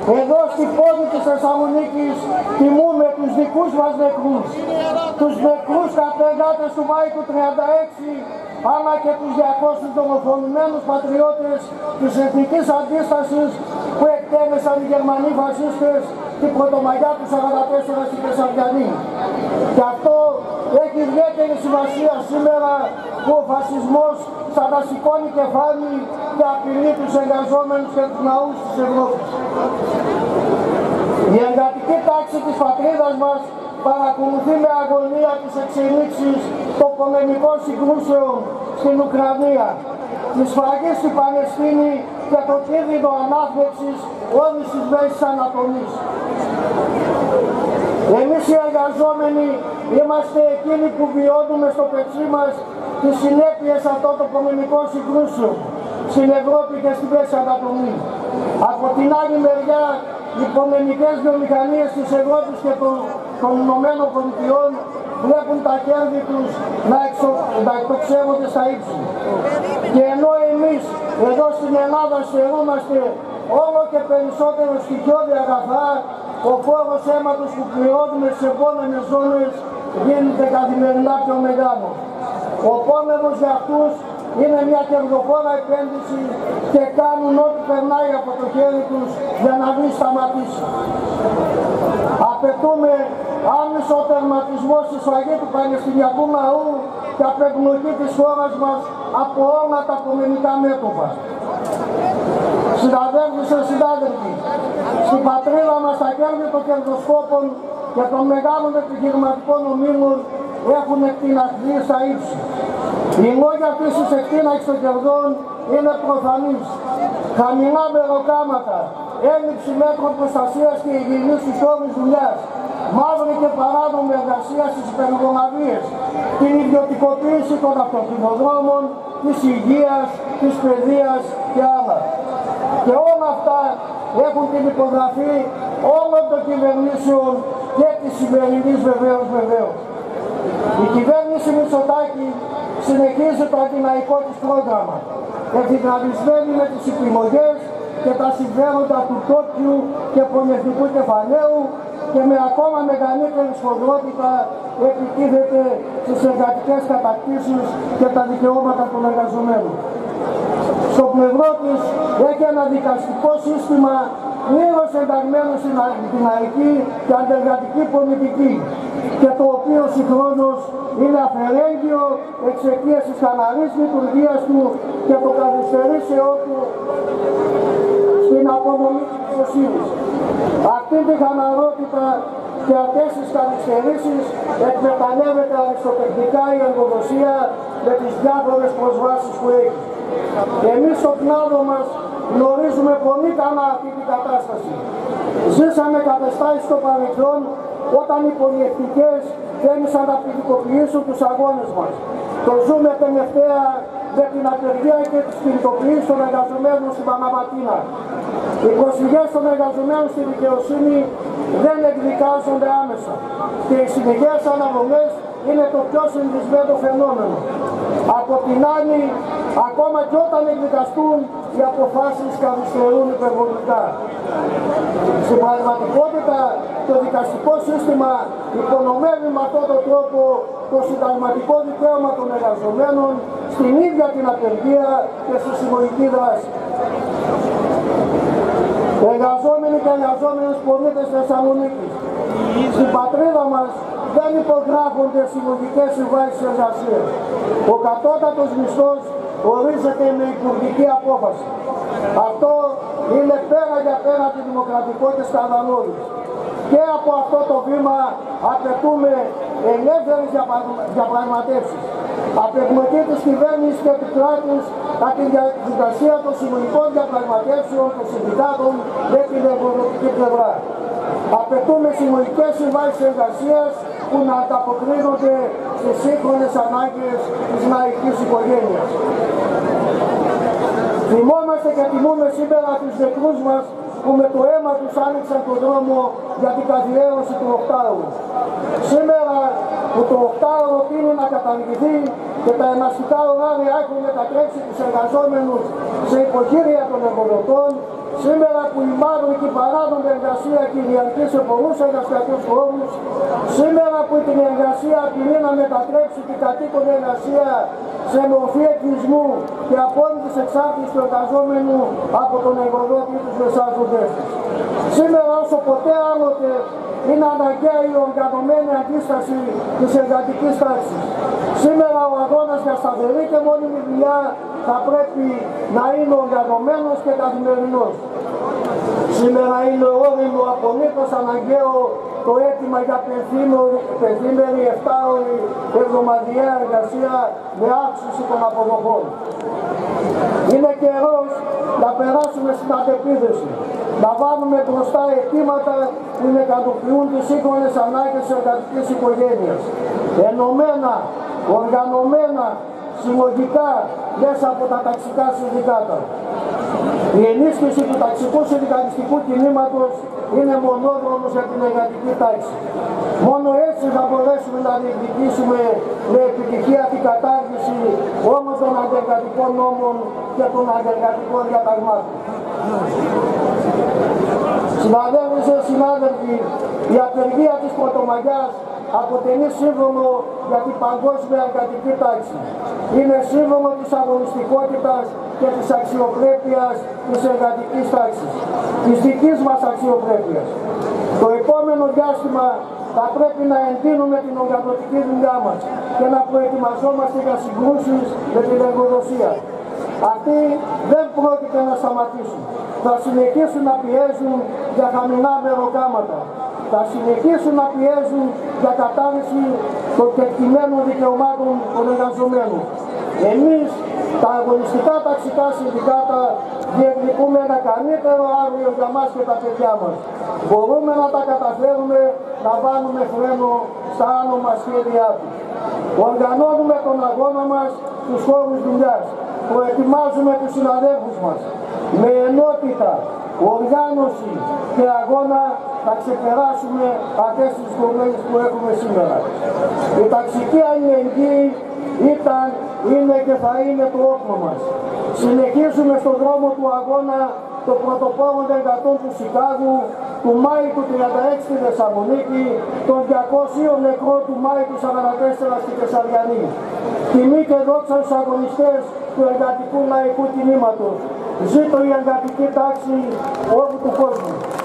Εδώ στην πόλη της Θεσσαλονίκης τιμούμε τους δικούς μας νεκρούς. Τους νεκρούς καπεργάτες του Μάη του 36, αλλά και τους 200 δολοφονημένους πατριώτες της εθνικής αντίστασης που εκτέλεσαν οι Γερμανοί φασίστες την Πρωτομαγιά του 1944 στη Θεσσαλονίκη. Και αυτό έχει ιδιαίτερη σημασία σήμερα που ο φασισμός θα να σηκώνει κεφάλι και απειλεί τους εργαζόμενους και τους ναούς της Ευρώπης. Η εργατική τάξη της πατρίδας μας παρακολουθεί με αγωνία τις εξελίξεις των πολεμικών συγκρούσεων στην Ουκρανία, τη σφαγή στην Παλαιστίνη και το κίνδυνο ανάφλεξης όλης της Μέσης Ανατολής. Εμείς οι εργαζόμενοι είμαστε εκείνοι που βιώνουμε στο πετσί μας τις συνέπειες αυτών των πολεμικών συγκρούσεων στην Ευρώπη και στη Μέση Ανατολή. Από την άλλη μεριά, οι πολεμικές βιομηχανίες της Ευρώπης και των Ηνωμένων Πολιτειών βλέπουν τα κέρδη τους να εκτοξεύονται στα ύψη. Και ενώ εμείς εδώ στην Ελλάδα στερούμαστε όλο και περισσότερο στοιχειώδη αγαθά, ο φόρος αίματος που πληρώνουμε σε επόμενες ζώνες γίνεται καθημερινά πιο μεγάλο. Ο πόλεμος για αυτούς είναι μια κερδοφόρα επένδυση και κάνουν ό,τι περνάει από το χέρι τους για να μην σταματήσει. Απαιτούμε άμεσο τερματισμό στη σφαγή του Παλαιστινιακού λαού και απεγνωγή της χώρας μας από όλα τα πολεμικά μέτωπα. Συναδέλφοι και συνάδελφοι, στην πατρίδα μας τα κέρδη των κερδοσκόπων και των μεγάλων επιχειρηματικών ομίλων έχουν εκτιναχθεί στα ύψη. Οι λόγοι αυτής της εκτείναξης των κερδών είναι προφανείς. Χαμηλά μεροκάματα, έλλειψη μέτρων προστασίας και υγιεινής στους όρους δουλειάς, μαύρη και παράνομη εργασία στις υπεργολαβίες, την ιδιωτικοποίηση των αυτοκινοδρόμων, της υγείας, της παιδείας και άλλα. Και όλα αυτά έχουν την υπογραφή όλων των κυβερνήσεων και της σημερινής βεβαίως. Η κυβέρνηση Μητσοτάκη συνεχίζει το αντιλαϊκό της πρόγραμμα, ευθυγραμμισμένη με τις επιλογές και τα συμφέροντα του τόπιου και πολυεθνικού κεφαλαίου και με ακόμα μεγαλύτερη σφοδρότητα επιτίθεται στις εργατικές κατακτήσεις και τα δικαιώματα των εργαζομένων. Στο πλευρό της έχει ένα δικαστικό σύστημα πλήρως ενταγμένο στην λαϊκή και αντεργατική πολιτική και το οποίο συγχρόνως είναι αφαιρέγγιο εξαιτίας της χαλαρής λειτουργίας του και το καθυστερήσεό του στην απονομή της δικαιοσύνης. Αυτή τη χαλαρότητα και αυτές τις καθυστερήσεις εκμεταλλεύεται αριστοτεχνικά η εργοδοσία με τις διάφορες προσβάσεις που έχει. Εμείς στον κλάδο μας γνωρίζουμε πολύ καλά αυτή την κατάσταση. Ζήσαμε καταστάσεις στο παρελθόν όταν οι πολυεθνικές θέλησαν να ποινικοποιήσουν τους αγώνες μας. Το ζούμε τελευταία με την απεργία και τις κινητοποιήσεις των εργαζομένων στην Παναματίνα. Οι προσφυγές των εργαζομένων στη δικαιοσύνη δεν εκδικάζονται άμεσα και οι συνεχές αναβολές είναι το πιο συνηθισμένο φαινόμενο. Από την άλλη, ακόμα και όταν εκδικαστούν, οι αποφάσεις καθυστερούν υπερβολικά. Στην πραγματικότητα, το δικαστικό σύστημα υπονομεύει με αυτόν τον τρόπο το συνταγματικό δικαίωμα των εργαζομένων στην ίδια την απεργία και στη συλλογική δράση. Εργαζόμενοι και εργαζόμενες πολίτες Θεσσαλονίκης, στην πατρίδα μας δεν υπογράφονται συλλογικές συμβάσεις εργασίας. Ο κατώτατος μισθός ορίζεται με υπουργική απόφαση. Αυτό είναι πέρα για πέρα τη δημοκρατικότητα σκανδαλώδης. Και από αυτό το βήμα απαιτούμε ελεύθερες διαπραγματεύσεις. Απεγνωγή της κυβέρνησης και του κράτους από τη διαδικασία των συλλογικών διαπραγματεύσεων των συνδικάτων με την εργοδοτική πλευρά. Απαιτούμε συλλογικές συμβάσεις εργασίας που να ανταποκρίνονται στις σύγχρονες ανάγκες της λαϊκής οικογένειας. Θυμόμαστε και τιμούμε σήμερα τους νεκρούς μας που με το αίμα τους άνοιξαν τον δρόμο για την καθιέρωση του 8ωρου. Σήμερα που το 8ωρο τείνει να καταργηθεί και τα εναστικά ωράρια έχουν μετατρέψει τους εργαζόμενους σε υποχείρια των εργοδοτών, σήμερα που η μαύρη και η παράνομη εργασία κυριαρχεί σε πολλούς εργασιακούς χώρους, σήμερα που την εργασία απειλεί να μετατρέψει την κατοίκον εργασία σε μορφή εκκλεισμού και απόλυτης εξάρτησης του εργαζόμενου από τον εργοδότη τους μεσάζοντες τους. Σήμερα όσο ποτέ άλλοτε είναι αναγκαία η οργανωμένη αντίσταση της εργατικής τάξης. Σήμερα ο αγώνας για σταθερή και μόνιμη δουλειά θα πρέπει να είναι οργανωμένος και καθημερινός. Σήμερα είναι όριμο απολύτως αναγκαίο το αίτημα για πενθήμερη 7ωρη εβδομαδιαία εργασία με αύξηση των αποδοχών. Είναι καιρός να περάσουμε στην αντεπίδεση, να βάλουμε μπροστά αιτήματα που ικανοποιούν τις σύγχρονες ανάγκες της εργατικής οικογένειας. Ενωμένα, οργανωμένα, συλλογικά μέσα από τα ταξικά συνδικάτα. Η ενίσχυση του ταξικού συνδικαλιστικού κινήματος είναι μονόδρομος για την εργατική τάξη. Μόνο έτσι θα μπορέσουμε να διεκδικήσουμε με επιτυχία την κατάργηση όλων των αντεργατικών νόμων και των αντεργατικών διαταγμάτων. Συναδέλφοι και συνάδελφοι, η απεργία της Πρωτομαγιάς αποτελεί σύμβολο για την παγκόσμια εργατική τάξη. Είναι σύμβολο της αγωνιστικότητας και της αξιοπρέπειας της εργατικής τάξης, της δικής μας αξιοπρέπειας. Το επόμενο διάστημα θα πρέπει να εντείνουμε την οργανωτική δουλειά μας και να προετοιμαζόμαστε για συγκρούσεις με την εργοδοσία. Αυτοί δεν πρόκειται να σταματήσουν. Θα συνεχίσουν να πιέζουν για χαμηλά μεροκάματα. Θα συνεχίσουν να πιέζουν για κατάρριξη των κεκτημένων δικαιωμάτων των εργαζομένων. Εμείς, τα αγωνιστικά ταξικά συνδικάτα, διεκδικούμε ένα καλύτερο αύριο για μας και τα παιδιά μας. Μπορούμε να τα καταφέρουμε, να βάλουμε φρένο στα άνομα σχέδιά τους. Οργανώνουμε τον αγώνα μας στους χώρους δουλειάς. Προετοιμάζουμε τους συναδέλφους μας. Με ενότητα, οργάνωση και αγώνα θα ξεπεράσουμε αυτές τις δομές που έχουμε σήμερα. Η ταξική αλληλεγγύη ήταν, είναι και θα είναι το όπλο μας. Συνεχίζουμε στον δρόμο του αγώνα των πρωτοπόρων εργατών του Σικάγου, του Μάη του 36 στη Θεσσαλονίκη, των 200 νεκρών του Μάη του 44 στη Θεσσαλιανή. Τιμή και δόξα στους αγωνιστές του εργατικού λαϊκού κινήματος. Ζήτω η εργατική τάξη όλου του κόσμου.